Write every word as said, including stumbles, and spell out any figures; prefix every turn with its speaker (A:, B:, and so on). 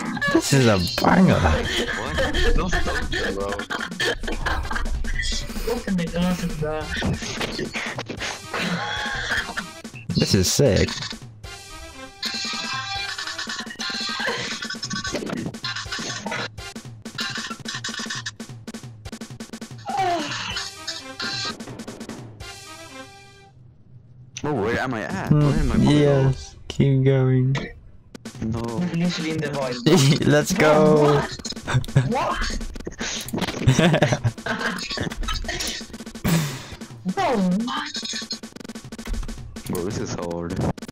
A: This is a banger.
B: What? Don't stop that, bro.
C: Open the glasses, bro.
A: This is sick.
B: Oh, where am I at? Where am I?
A: Yes, keep going.
B: No.
C: Literally in the void.
A: Let's go.
C: What? Bro, what?
B: Bro, this is hard.